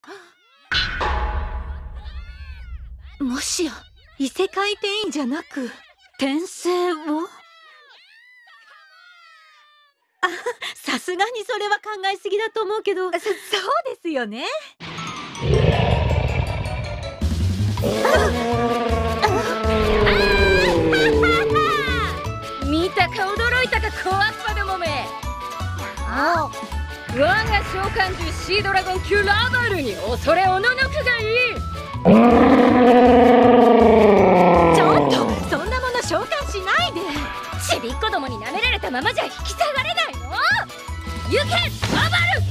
もしや異世界転移じゃなく転生を？さすがにそれは考えすぎだと思うけど。そうですよね。 見たか驚いたか小アスパどもめ。我が召喚獣シードラゴン級ラバルに恐れおののくがいい。 ちょっとそんなもの召喚しないで。 ちびっこどもに舐められたままじゃ引き下がれないの。行けラバル。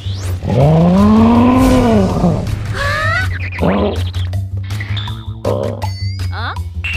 あ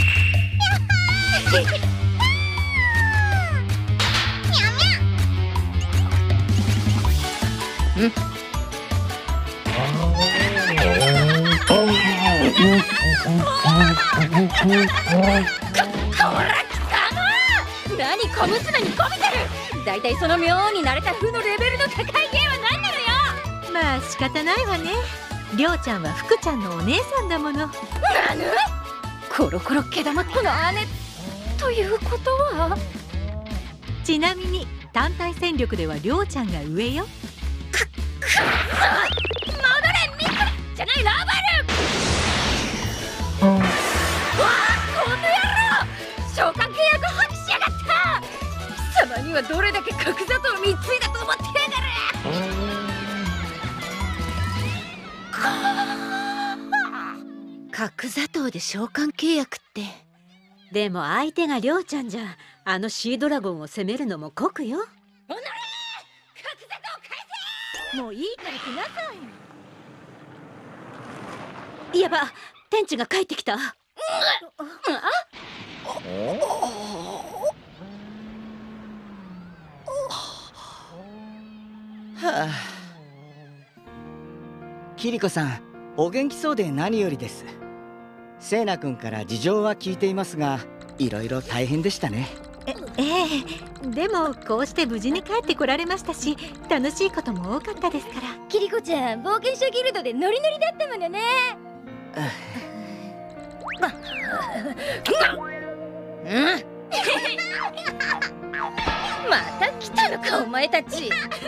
何小娘にこびてる。だいたいその妙に慣れた風のレベルの高い芸は何なのよ。 まあ仕方ないわね。りょうちゃんは福ちゃんのお姉さんだもの。 なぬコロコロ毛玉っ子の姉ということは。 ちなみに単体戦力ではりょうちゃんが上よ。 戻れミクラじゃないラバル。わあこの野郎召喚契約破棄しやがった。貴様にはどれだけ角砂糖を貢いだと思ってやがる。 角砂糖で召喚契約って。でも相手がりょうちゃんじゃあのシードラゴンを攻めるのも酷よ。 おのれ角砂糖返せ。 もういいから来なさい。やば、天地が帰ってきた。 はあ、キリコさんお元気そうで何よりです。セイナ君から事情は聞いていますが、いろいろ大変でしたね。 でもこうして無事に帰ってこられましたし、楽しいことも多かったですから。 キリコちゃん冒険者ギルドでノリノリだったものね。また来たのかお前たち。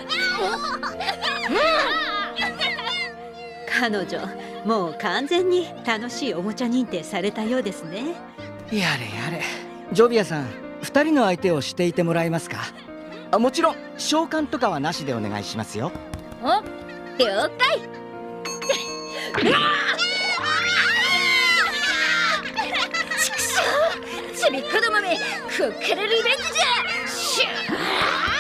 彼女もう完全に楽しいおもちゃ認定されたようですね。 やれやれ、ジョビアさん2人の相手をしていてもらえますか。もちろん召喚とかはなしでお願いしますよ。 お了解。ちくしょうちびっこどもめこっからリベンジじゃ。シュー